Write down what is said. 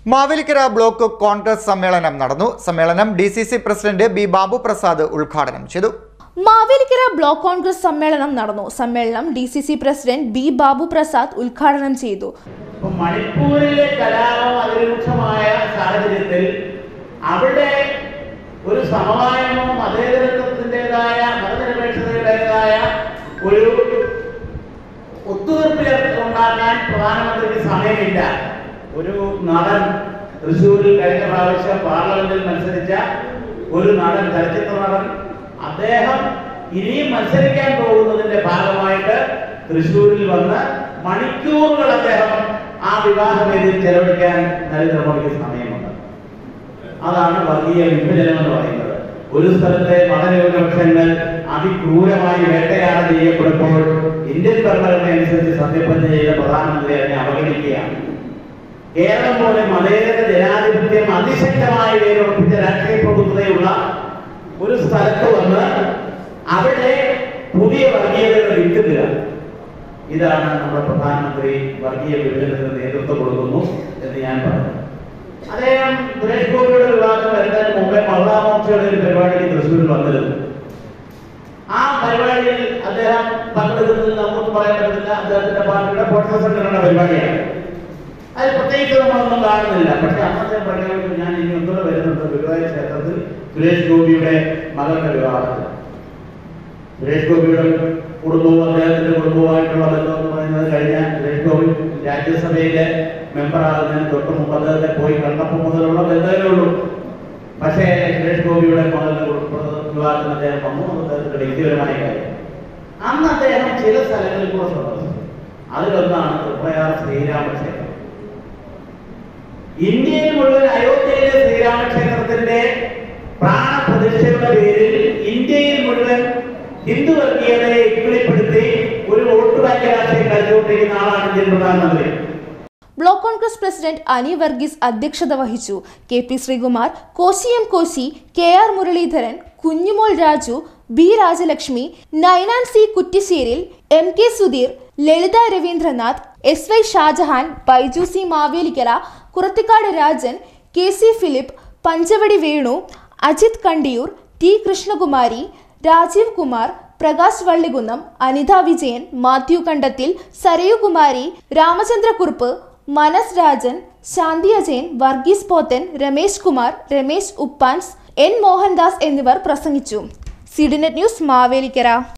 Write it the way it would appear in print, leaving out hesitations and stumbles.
Mavelikkara block Congress സമ്മേളനം നടന്നു. സമ്മേളനം DCC president B Babu Prasad ഉദ്ഘാടനം ചെയ്തു. മാവേലിക്കര ബ്ലോക്ക് കോൺഗ്രസ് സമ്മേളനം നടന്നു. സമ്മേളനം DCC president B Babu Prasad ഉദ്ഘാടനം ചെയ്തു. മണിപ്പൂരിലെ കലാപം അതിരൂക്ഷമായ സാഹചര്യത്തിൽ അവിടെ ഒരു സമവായമോ മതേതരത്വത്തിൻ്റെതായ മതനിരപേക്ഷതയുടേതായ ഒരു ഒത്തുതീർപ്പിലുണ്ടാക്കാൻ പ്രധാനമന്ത്രിക്ക് സമയമില്ല. ഒരു നടൻ തൃശ്ശൂരിൽ കഴിഞ്ഞ പ്രാവശ്യം പാർലമെന്റിൽ മത്സരിച്ച ഒരു നടൻ, ചലച്ചിത്ര നടൻ, അദ്ദേഹം ഇനിയും മത്സരിക്കാൻ പോകുന്നതിന്റെ ഭാഗമായിട്ട് തൃശ്ശൂരിൽ വന്ന് മണിക്കൂറുകൾ അദ്ദേഹം ആ വിവാഹവേദിയിൽ ചെലവഴിക്കാൻ നരേന്ദ്രമോദിക്ക് സമയമുണ്ട്. അതാണ് വർഗീയ വിഭജനം എന്ന് പറയുന്നത്. ഒരു സ്ഥലത്തെ മതന്യൂനപക്ഷങ്ങൾ അതിക്രൂരമായി വേട്ടയാടൽ ചെയ്യപ്പെടുമ്പോൾ ഇന്ത്യൻ ഭരണഘടന അനുസരിച്ച് സത്യപ്രതിജ്ഞ ചെയ്ത പ്രധാനമന്ത്രി അതിനെ അവഗണിക്കുകയാണ്. കേരളം പോലെ മതേതര ജനാധിപത്യം അതിശക്തമായി വേരുറപ്പിച്ച രാഷ്ട്രീയ പ്രഭുത്വതയുള്ള ഒരു സ്ഥലത്ത് വന്ന് അവിടെ പുതിയ വർഗീയതകൾ വിൽക്കുക. ഇതാണ് നമ്മുടെ പ്രധാനമന്ത്രി വർഗീയ വിഭജനത്തിന് നേതൃത്വം കൊടുക്കുന്നു എന്ന് ഞാൻ പറഞ്ഞു. അദ്ദേഹം സുരേഷ് ഗോപിയുടെ വിവാദം വരുന്നതിന് മുമ്പേ മഹിളാമോർച്ചയുടെ ഒരു പരിപാടിക്ക് തൃശ്ശൂരിൽ വന്നിരുന്നു. ആ പരിപാടിയിൽ അദ്ദേഹം പങ്കെടുക്കുന്നതിൽ നമുക്കൊന്നും പറയാൻ പറ്റില്ല. അദ്ദേഹത്തിന്റെ പാർട്ടിയുടെ പോഷക സംഘടനയുടെ പരിപാടിയാണ്. അത് പ്രത്യേകിച്ച് നമ്മളൊന്നും കാണുന്നില്ല. പക്ഷെ അന്നത്തെ പ്രഖ്യാപിച്ചു, ഞാൻ ഇനി ഒന്നുകൂടെ വരുന്നുണ്ട് ഗുരുവായൂർ ക്ഷേത്രത്തിൽ സുരേഷ് ഗോപിയുടെ മകളുടെ വിവാഹത്തിൽ. സുരേഷ് ഗോപിയുടെ കുടുംബവും അദ്ദേഹത്തിന്റെ കുടുംബവുമായിട്ടുള്ള ബന്ധം എന്ന് പറയുന്നത് കഴിഞ്ഞ സുരേഷ് ഗോപി രാജ്യസഭയിലെ മെമ്പറാകുന്നതിന് തൊട്ട് മുമ്പ് അദ്ദേഹത്തെ പോയി കണ്ടപ്പോൾ മുതലുള്ള ബന്ധമേ ഉള്ളൂ. പക്ഷേ സുരേഷ് ഗോപിയുടെ മകളുടെ വിവാഹത്തിന് അദ്ദേഹം വന്നു. അദ്ദേഹത്തിന്റെ വ്യക്തിപരമായ കാര്യം. അന്ന് അദ്ദേഹം ചില സ്ഥലങ്ങളിൽ കൂടെ സന്ദർശിച്ചു. അതിലൊന്നാണ് തൃപ്രയാർ ശ്രീരാമക്ഷേത്രം. ഇന്ത്യയിൽ മുഴുവൻ അയോധ്യയിലെ ശ്രീരാമക്ഷേത്രത്തിന്റെ പ്രാണപ്രതിഷ്ഠയുടെ പേരിൽ ഇന്ത്യയിൽ മുഴുവൻ ഹിന്ദു വർഗീയതയെ ഇക്വിളിപ്പെടുത്തി ഒരു വോട്ട് ബാങ്ക് രാഷ്ട്രീയം കളിച്ചുകൊണ്ടിരിക്കുന്ന ആളാണ് ഇന്ത്യൻ പ്രധാനമന്ത്രി. ബ്ലോക്ക് കോൺഗ്രസ് പ്രസിഡന്റ് അനി വർഗീസ് അധ്യക്ഷത വഹിച്ചു. K P Sreekumar, Koshy M Koshy, K R Muraleedharan, Kunjumol Raju, B Rajalakshmi, Ninan C Kuttisseril, M K Sudheer, Lalitha Raveendranath, S Y Shajahan, Baiju C Mavelikkara, Kurathikad Rajan, K C Philip, Panchavadi Venu, Ajith Kandiyoor, T Krishnakumari, Rajeev Kumar, Prakash Vallikunnam, Anitha Vijayan, Mathew Kandathil, Sarayukumari, Ramachandrakurup, Manas Rajan, Shanthi Ajayan, Varghese Pothan, Ramesh Kumar, Ramesh Uppans, N Mohandas എന്നിവർ പ്രസംഗിച്ചു. സിഡിനെറ്റ് ന്യൂസ് മാവേലിക്കര.